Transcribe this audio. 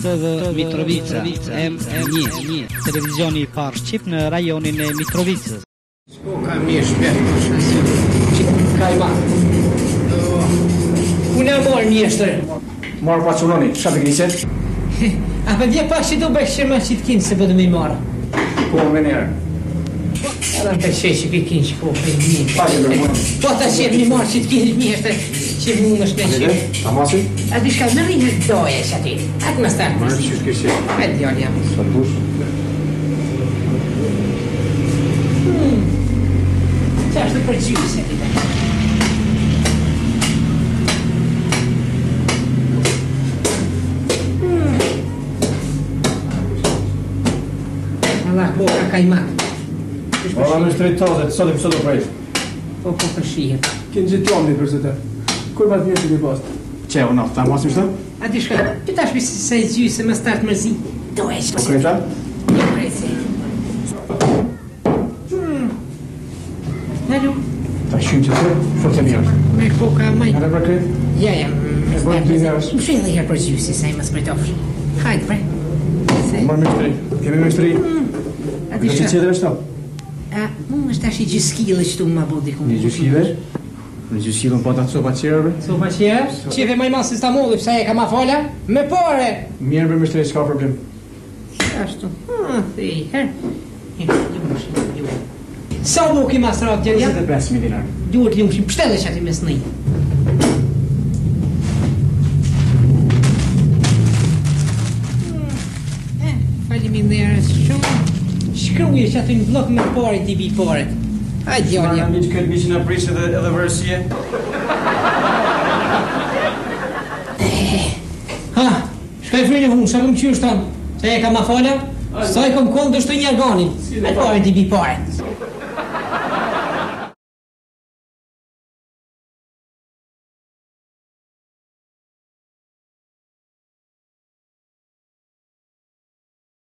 TV Mitrovica, M1, televizioni I parë shqip në rajonin e Mitrovicës. Shko ka mirë shpet, ka I marë. Unë e marë mjeshtër. Marë pa quroni, shatë të grishet? A për vje pak që do bëshë ma që të kinë se bëdë me I marë. Po, me njerë. Edhe në përshë që këtë kinë që po për një. Pa që dërmojnë. Po ta qërë një marë që të kinë mjeshtër, që mu më shme që. Ta masi? A di shka më rrinë doje që ati. Atë më startë. Marë që shkeshe. A djallë jam. Sa të dush? Qa është të përgjyri se këta. Allah boka ka I matë. Ola në shtrejt tazet, sot e pësot o prejsh. Po përshihet. Kënë gjithë tjomë një përse të. Kur ma të mjë që të pastë? Që, o naftë, ta masim shtë? A di shka, që ta shpi se I gjyë se më startë mërzi. Do e që. O krejta? Jo krejtë. Alo? Ta shumë që të, shumë të mjërë. Me koka maj. Edhe për krejt? Ja, E bojnë të njerës. më shenë dhe herë për gjyë si sa I më smërtofsh. Hajde, bre. Se. Marë me shtri. Kemi me shtri. A di Ka që shka. qedre shto? A, mu është tash I gjyskile që tu më bo diku. Një gjyshkive? Në gjyshkive po ta copa qerëve? So pa qërë? Qive maj masë s'ta molli, pësa e ka ma fola? Me pare! Mirë për me shtri, s'ka problem. Ashtu. Thi, herë. Sa bu ki masrat, gjendja? 25.000 dinar. Duhet li mëshim pështedhe që ati mes nëj. Faleminderit shumë. Shkruje që ati në blok me pare t'i bi paret. A djallë jam. Një që këtë miqë në prishë edhe vërësie. Ha, shkaj frinë hunë, shka këm qyrë shtanë. Që e ka ma fola? Sa e kom kollë dështë të një arganin. Me pare t'i bi paret.